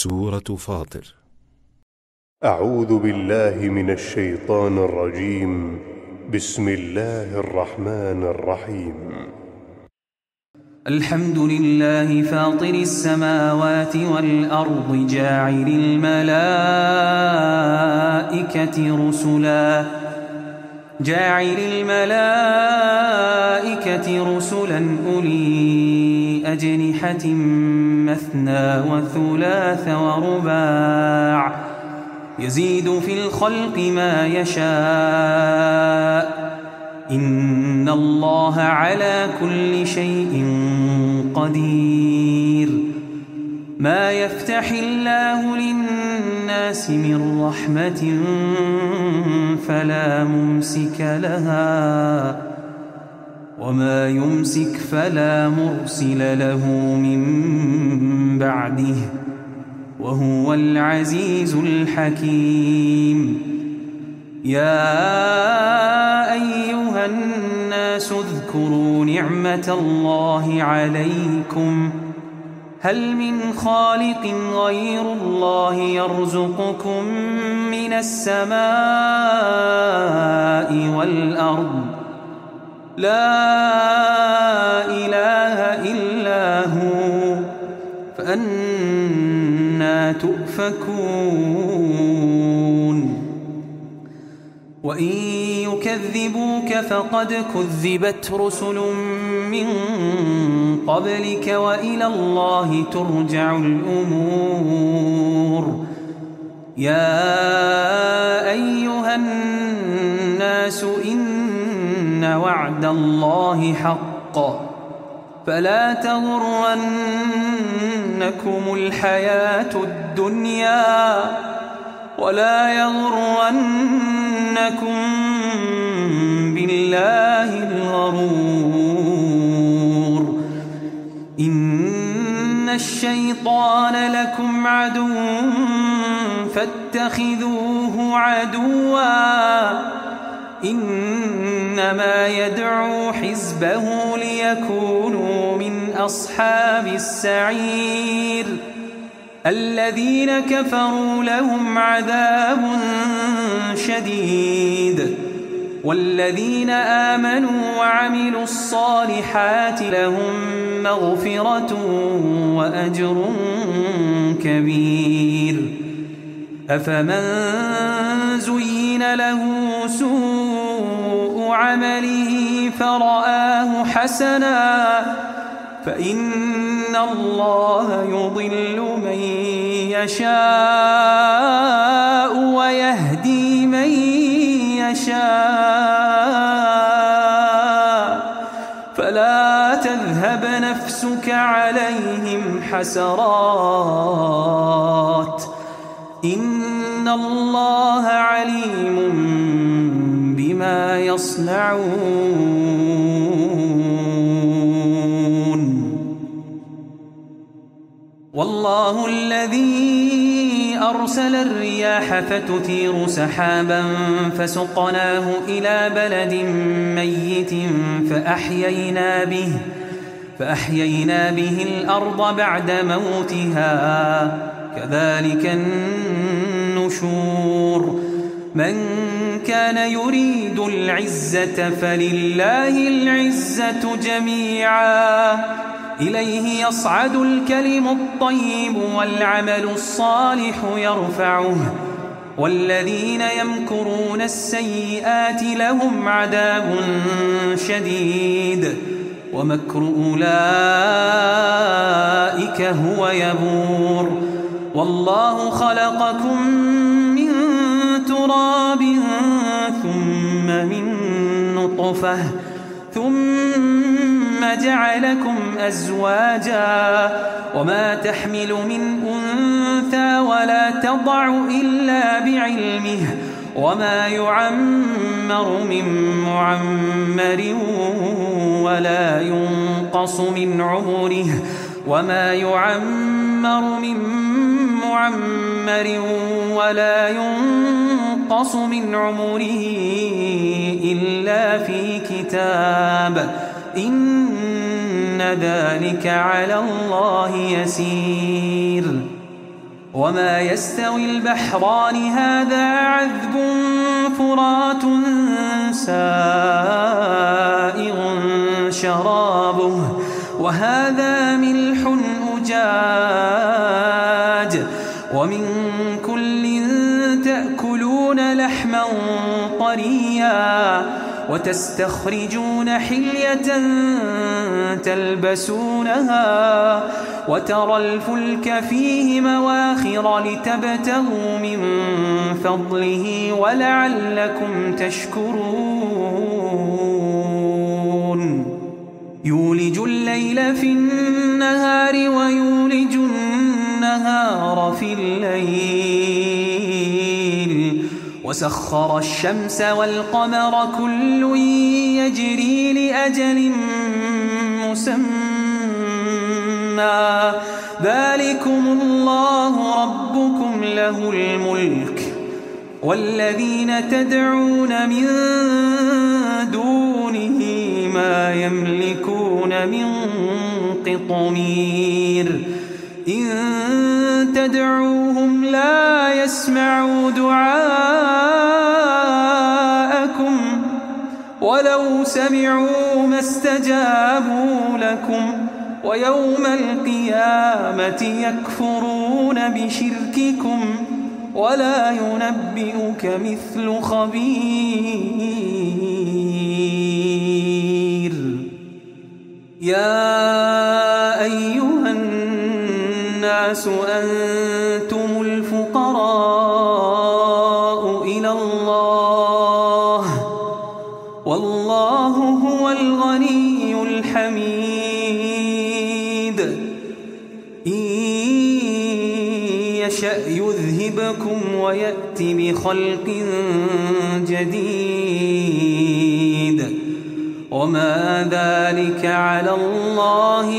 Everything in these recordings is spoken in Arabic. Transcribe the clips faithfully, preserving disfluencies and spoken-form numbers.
سورة فاطر. أعوذ بالله من الشيطان الرجيم. بسم الله الرحمن الرحيم. الحمد لله فاطر السماوات والأرض جاعل الملائكة رسلا جاعل الملائكة رسلا أولي أجنحة مثنى وثلاث ورباع يزيد في الخلق ما يشاء إن الله على كل شيء قدير. ما يفتح الله للناس من رحمة فلا ممسك لها وما يمسك فلا مرسل له من بعده وهو العزيز الحكيم. يا أيها الناس اذكروا نعمة الله عليكم هل من خالق غير الله يرزقكم من السماء والأرض لا إله إلا هو فأنى تؤفكون. وإن يكذبوك فقد كذبت رسل من قبلك وإلى الله ترجع الأمور. يا أيها الناس إن وعد الله حق فلا تغرنكم الحياة الدنيا ولا يغرنكم بالله الغرور. إن الشيطان لكم عدو فاتخذوه عدوا إنما يدعو حزبه ليكونوا من أصحاب السعير. الذين كفروا لهم عذاب شديد والذين آمنوا وعملوا الصالحات لهم مغفرة وأجر كبير. أفمن زين له سوء عمله فرآه حسنا فإن الله يضل من يشاء ويهدي من يشاء فلا تذهب نفسك عليهم حسرات إن الله عليم بما يصنعون. والله الذي أرسل الرياح فتثير سحابا فسقناه إلى بلد ميت فأحيينا به فأحيينا به الأرض بعد موتها كذلك النشور. من كان يريد العزة فلله العزة جميعا إليه يصعد الكلم الطيب والعمل الصالح يرفعه والذين يمكرون السيئات لهم عذاب شديد ومكر أولئك هو يبور. والله خلقكم من تراب ثم من نطفة ثم جعلكم أزواجا وما تحمل من أنثى ولا تضع إلا بعلمه وما يعمر من معمر ولا ينقص من عمره وما يعمر من معمر ولا ينقص من عمره إلا في كتاب إن ذلك على الله يسير. وما يستوي البحران هذا عذب فرات سائغ شرابه وهذا ملح أجاج ومن كل تأكلون لحما طريا وتستخرجون حلية تلبسونها وترى الفلك فيه مواخر لتبتغوا من فضله ولعلكم تشكرون يولج الليل في النهار ويولج النهار في الليل وسخر الشمس والقمر كل يجري لأجل مسمى ذلكم الله ربكم له الملك والذين تدعون من دونه ما يملكون من قطمير إن تدعوهم لا يسمعوا دعاءكم ولو سمعوا ما استجابوا لكم ويوم القيامة يكفرون بشرككم ولا ينبئك مثل خبير يا أيها الناس أنتم الفقراء إلى الله والله هو الغني الحميد إن يشأ يذهبكم ويأتي بخلق جديد وما ذلك على الله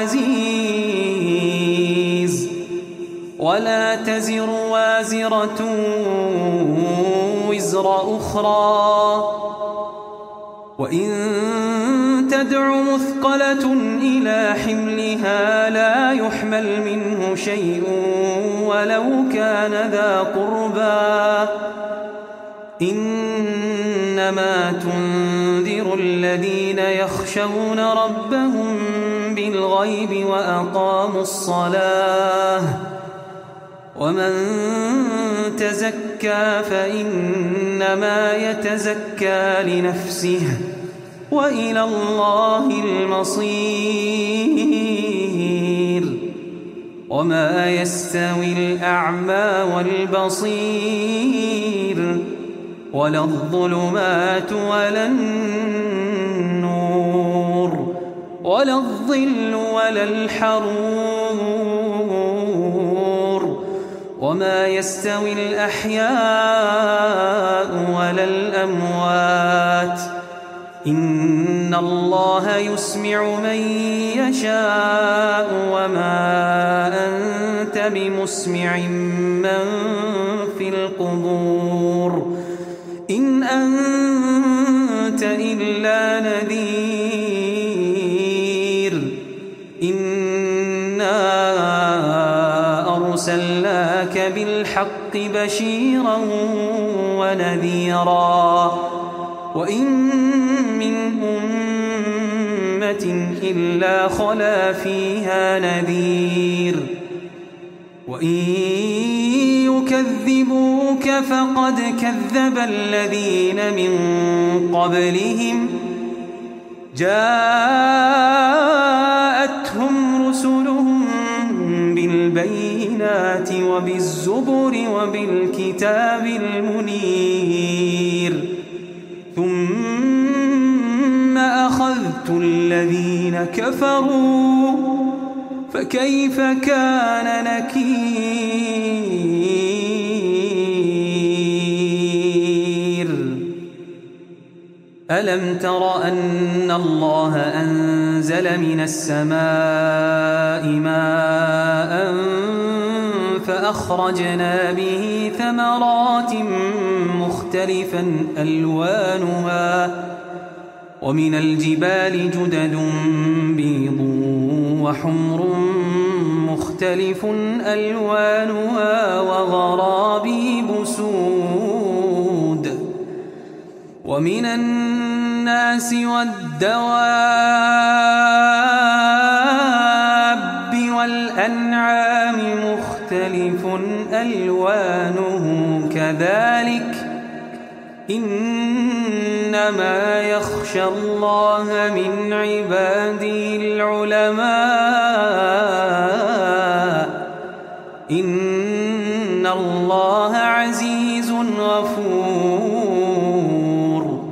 بعزيز ولا تزر وازرة وزر أخرى وإن تدع مثقلة إلى حملها لا يحمل منه شيء ولو كان ذا قربى إنما تنذر الذين يخشون ربهم بالغيب وأقاموا الصلاة ومن تزكى فإنما يتزكى لنفسه وإلى الله المصير وما يستوي الأعمى والبصير ولا الظلمات ولا النور ولا الظل ولا الحرور وما يستوي الأحياء ولا الأموات إن الله يسمع من يشاء وما أنت بمسمع من في القبور إن أنت إلا نذير إنا أرسلناك بالحق بشيرا ونذيرا وإن من أمة إلا خلا فيها نذير وإن يكذبوك فقد كذب الذين من قبلهم جاءتهم رسلهم بالبينات وبالزبر وبالكتاب المنير ثم أخذت الذين كفروا فكيف كان نكير ألم تر أن الله أنزل من السماء ماء فأخرجنا به ثمرات مختلفا ألوانها ومن الجبال جدد بيض وحمر مختلف ألوانها وغرابيب سود ومن الناس والدواب والأنعام مختلف ألوانه كذلك إنما يخشى الله من عباده العلماء إن الله عزيز غفور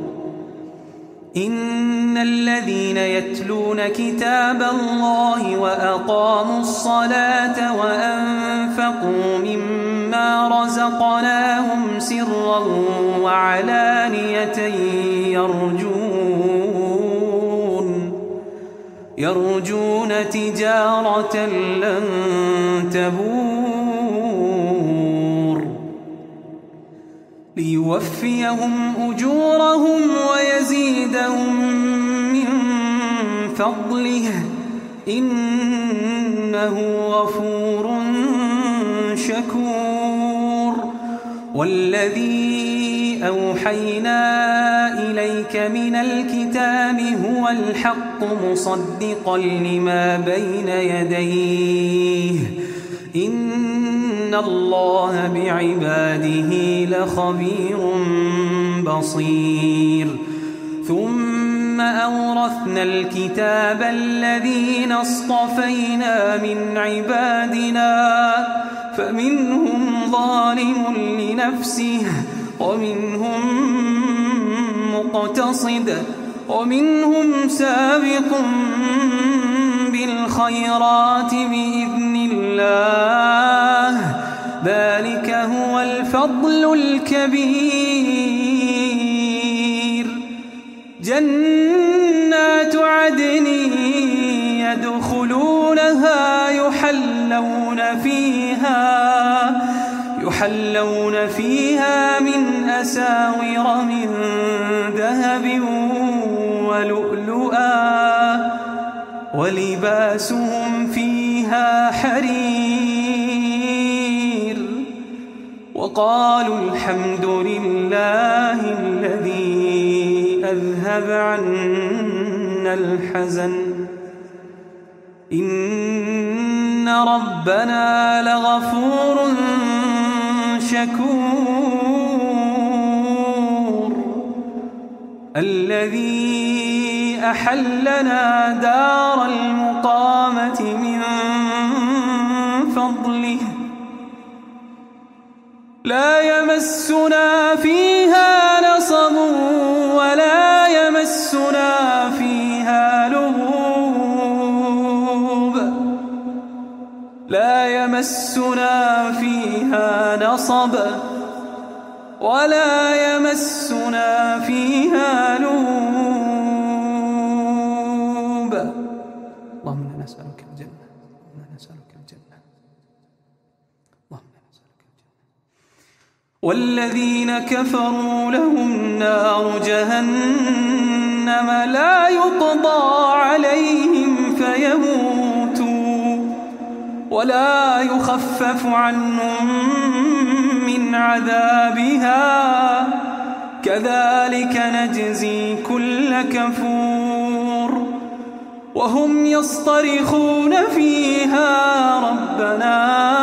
إن الذين يتلون كتاب الله وأقاموا الصلاة وأنفقوا مما رزقناهم سرا وعلانية يرجون يرجون تجارة لن تبور ليوفيهم أجورهم ويزيدهم من فضله إنه غفور شكور والذي أوحينا إليك من الكتاب هو الحق مصدقا لما بين يديه إن الله بعباده لخبير بصير ثم أورثنا الكتاب الذين اصطفينا من عبادنا فمنهم ظالم لنفسه ومنهم مقتصد ومنهم سابق بالخيرات بإذن الله ذلك هو الفضل الكبير جنات عدن يدخلونها يحلون فيها يحلون فيها من أساور من ذهب ولؤلؤا ولباسهم فيها حرير وقالوا الحمد لله الذي أذهب عنا الحزن إن ربنا لغفور شكور الذي أحلنا دار المقامة من فضله لا يمسنا فيها نصب ولا يمسنا فيها لغوب لا يمسنا فيها نصب ولا يمسنا فيها لغوب اللهم إنا نسألك الجنة اللهم إنا نسألك الجنة اللهم إنا نسألك الجنة والذين كفروا لهم نار جهنم لا يقضى عليهم فيموتوا ولا يخفف عنهم من عذابها كذلك نجزي كل كفور وهم يصطرخون فيها ربنا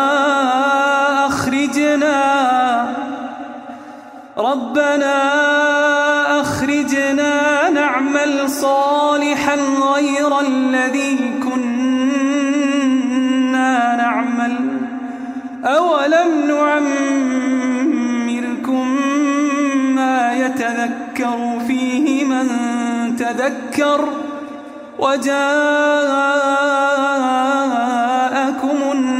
أخرجنا ربنا أخرجنا نعمل صالحا غير الذي كنا نعمل أولم نعمركم ما يتذكر فيه من تذكر وجاءكم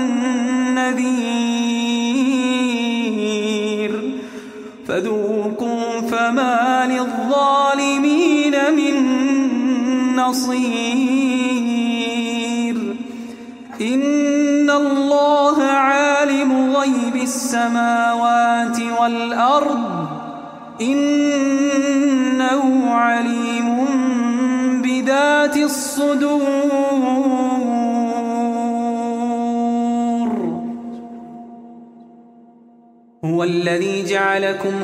النذير فذوقوا فما للظالمين من نصير إن الله عالم غيب السماوات والأرض إنه عليم بذات الصدور هو الذي جعلكم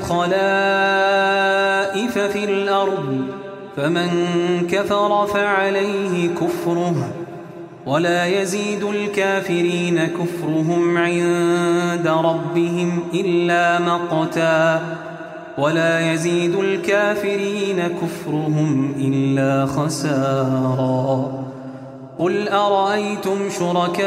خلائف في الأرض فمن كفر فعليه كفره ولا يزيد الكافرين كفرهم عند ربهم إلا مقتا ولا يزيد الكافرين كفرهم إلا خسارا قل أرأيتم شركاءكم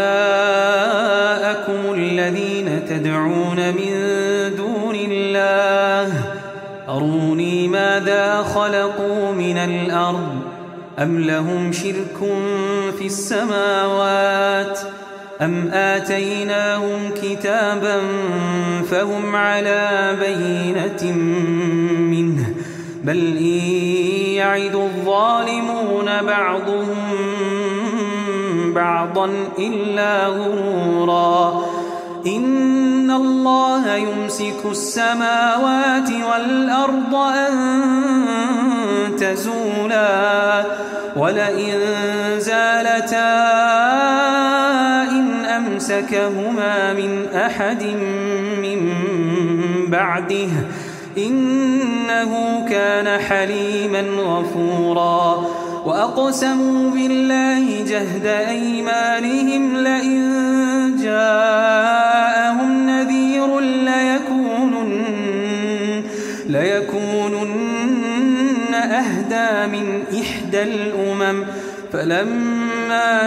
الذين تدعون من دون الله أروني ماذا خلقوا من الأرض أم لهم شرك في السماوات أم آتيناهم كتابا فهم على بينة منه بل إن يعد الظالمون بعضهم بعضا إلا غرورا إن الله يمسك السماوات والأرض أن تزولا ولئن زالتا إن أمسكهما من أحد من بعده إنه كان حليما غفورا وأقسموا بالله جهد أيمانهم لئن جاءهم نذير ليكونن, ليكونن أهدى من إحدى الأمم فلما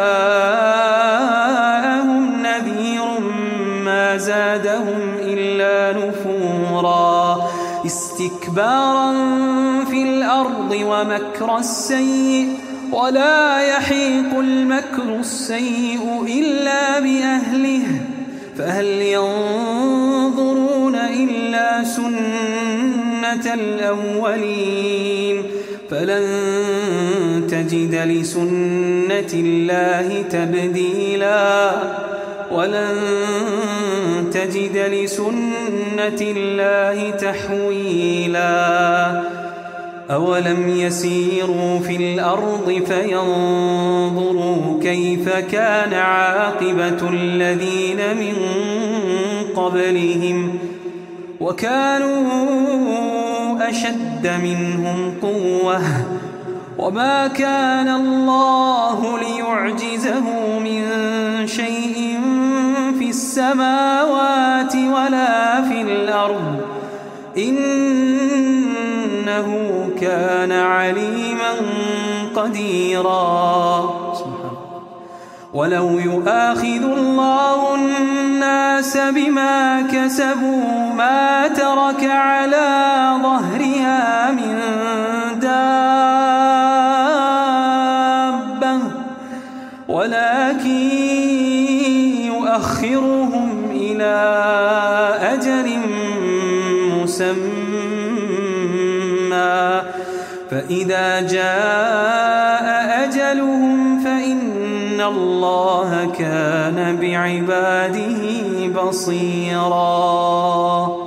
جاءهم نذير ما زادهم إلا نفورا استكبارا في الأرض ومكر السيء ولا يحيق المكر السيء إلا بأهله فهل ينظرون إلا سنة الأولين فلن تجد لسنة الله تبديلا ولن تجد لسنة الله تحويلا أولم يسيروا في الأرض فينظروا كيف كان عاقبة الذين من قبلهم وكانوا أشد منهم قوة وما كان الله ليعجزه من شيء في السماوات ولا في الأرض إنه كان عليما قديرا ولو يؤاخذ الله الناس بما كسبوا ما ترك على ظهرها من دابة ولكن يؤخرهم إلى أجل مسمى فإذا جاء أجلهم فإن الله كان بعباده بصيرا.